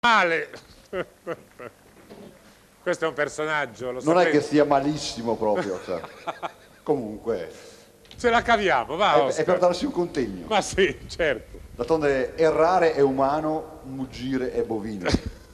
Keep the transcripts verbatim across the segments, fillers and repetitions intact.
male. Questo è un personaggio, lo Non sapete. è che sia malissimo proprio, cioè. Comunque Ce la caviamo, va è, Oscar. è per darsi un contegno. Ma sì, certo. D'altronde errare è umano, muggire è bovino.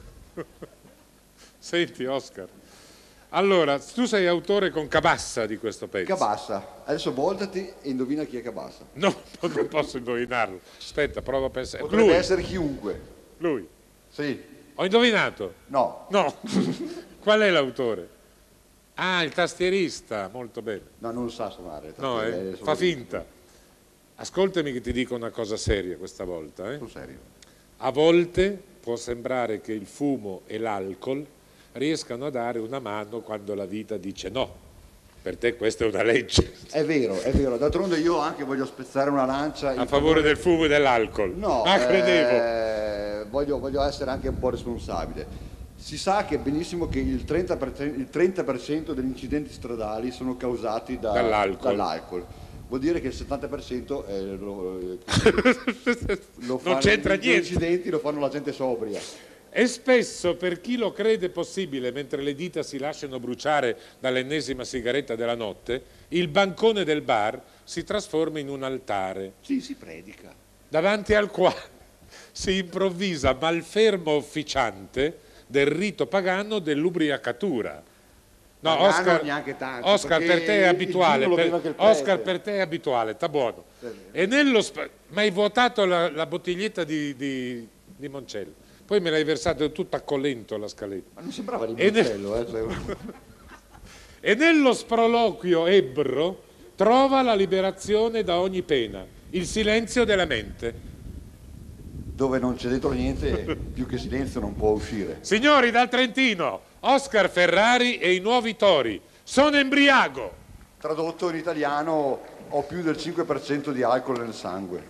Senti Oscar, allora tu sei autore con Cabassa di questo pezzo. Cabassa, adesso voltati e indovina chi è Cabassa. No, non posso indovinarlo. Aspetta, prova a pensare. Potrebbe Lui, essere chiunque. lui. Sì, Ho indovinato? no, No. Qual è l'autore? Ah, il tastierista, molto bene. no, non sa suonare. No, è eh, solo- fa finta. Ascoltami che ti dico una cosa seria questa volta. Eh? Sul serio. A volte può sembrare che il fumo e l'alcol riescano a dare una mano quando la vita dice no. Per te questa è una legge. È vero, è vero. D'altronde io anche voglio spezzare una lancia in A favore del fumo e dell'alcol. No, Ah, credevo. eh, voglio, voglio essere anche un po' responsabile. Si sa che benissimo che il trenta per cento, il trenta per cento degli incidenti stradali sono causati da- Dall'alcol. dall'alcol. Vuol dire che il settanta per cento è, lo, lo fanno, Non c'entra gli niente. incidenti lo fanno la gente sobria. E spesso per chi lo crede possibile, mentre le dita si lasciano bruciare dall'ennesima sigaretta della notte, il bancone del bar si trasforma in un altare, Sì, si predica. davanti al quale si improvvisa malfermo officiante del rito pagano dell'ubriacatura. No, Pagano Oscar, neanche tanto, Oscar perché per te è il abituale, vino lo per- beve anche il prete. Oscar per te è abituale, sta buono. E nello sp- ma hai vuotato la, la bottiglietta di, di, di Moncello, poi me l'hai versato tutto accolento la scaletta. Ma non sembrava di E ne- Moncello, eh, cioè- E nello sproloquio ebbro trova la liberazione da ogni pena, il silenzio della mente. dove non c'è dentro niente, più che silenzio non può uscire. Signori dal Trentino, Oscar Ferrari e i nuovi tori. Sono embriago. Tradotto in italiano, ho più del cinque per cento di alcol nel sangue.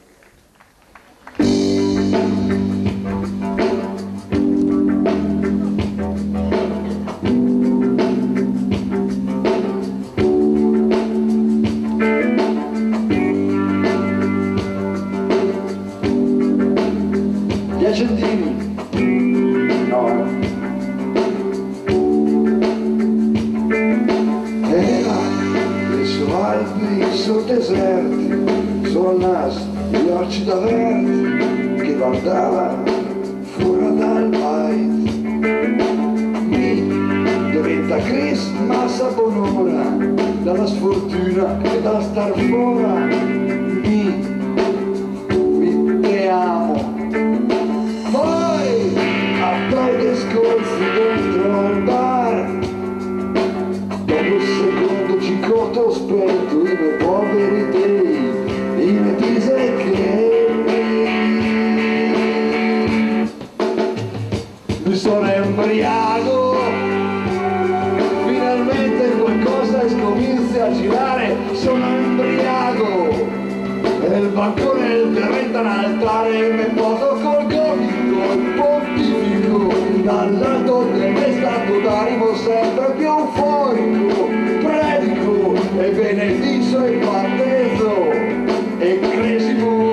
Gli accendini? No. Era le sue Alpi sul deserti, sul naso gli occhi da verdi che guardava fuori dal bite. Mi diventa Chris Massa Bonora, dalla sfortuna e da star fuori. Mi, mi te amo. Poi a pochi scorsi dentro al bar, dopo il secondo cicotto spento i miei poveri dei, i miei dise che mi sono embriago, finalmente qualcosa scomincia a girare, sono embriago. E il bancone del terreno in altare mi porto col gomito il pontifico, dall'alto del mio stato d'animo sempre più euforico, predico e benedico e battezzo e cresimo.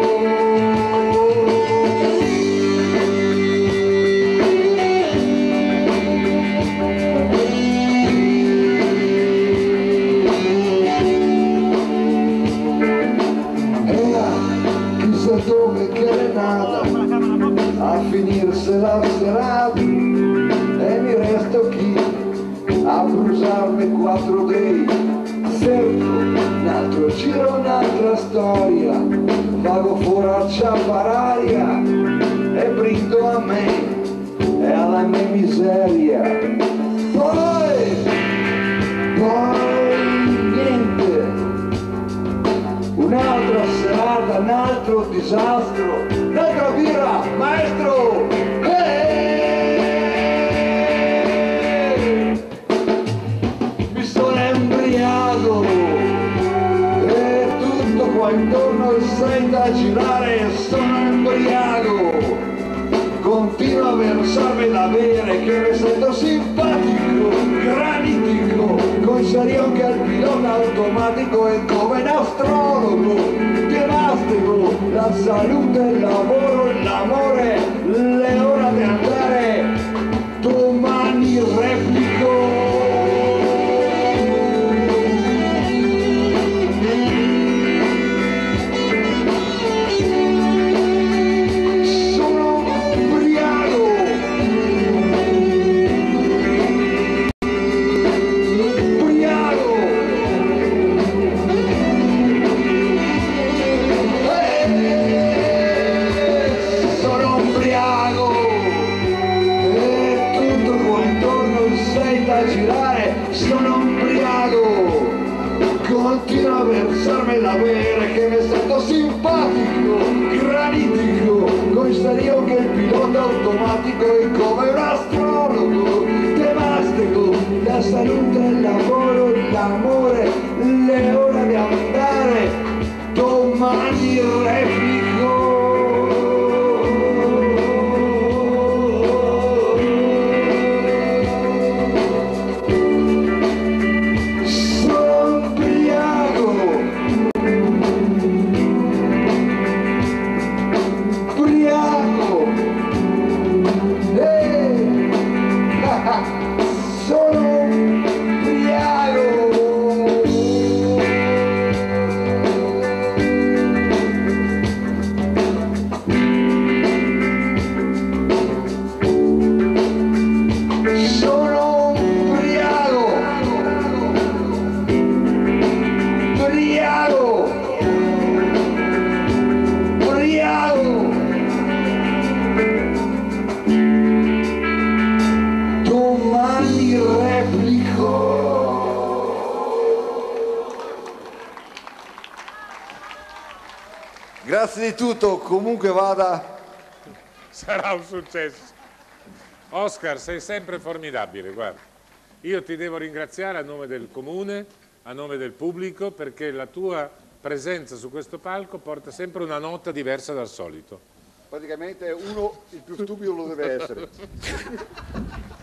Dove che è nata a finirsela serata e mi resto qui a bruciarmi quattro dei, cerco un altro giro, un'altra storia, vago fuori a ciappararia e brindo a me e alla mia miseria. Poi, poi niente, un'altra serata, un altro disastro, un'altra birra, maestro! Eeeh! Mi sono embriago e tutto qua intorno sente a girare, sono embriago, continuo a versarmi da bere che mi sento simpatico, granitico, con serio che al pilota automatico e come un astrologo che mastico la salute, il lavoro, l'amore, le ore di andare dell'avere che mi è stato simpatico, granitico, con stereo che il pilota automatico è come un astrologo, temastico, la salute, il lavoro, l'amore, le ore di andare, domani replico. Grazie di tutto, comunque vada. Sarà un successo. Oscar, sei sempre formidabile, guarda. Io ti devo ringraziare a nome del comune, a nome del pubblico, perché la tua presenza su questo palco porta sempre una nota diversa dal solito. Praticamente uno il più stupido lo deve essere.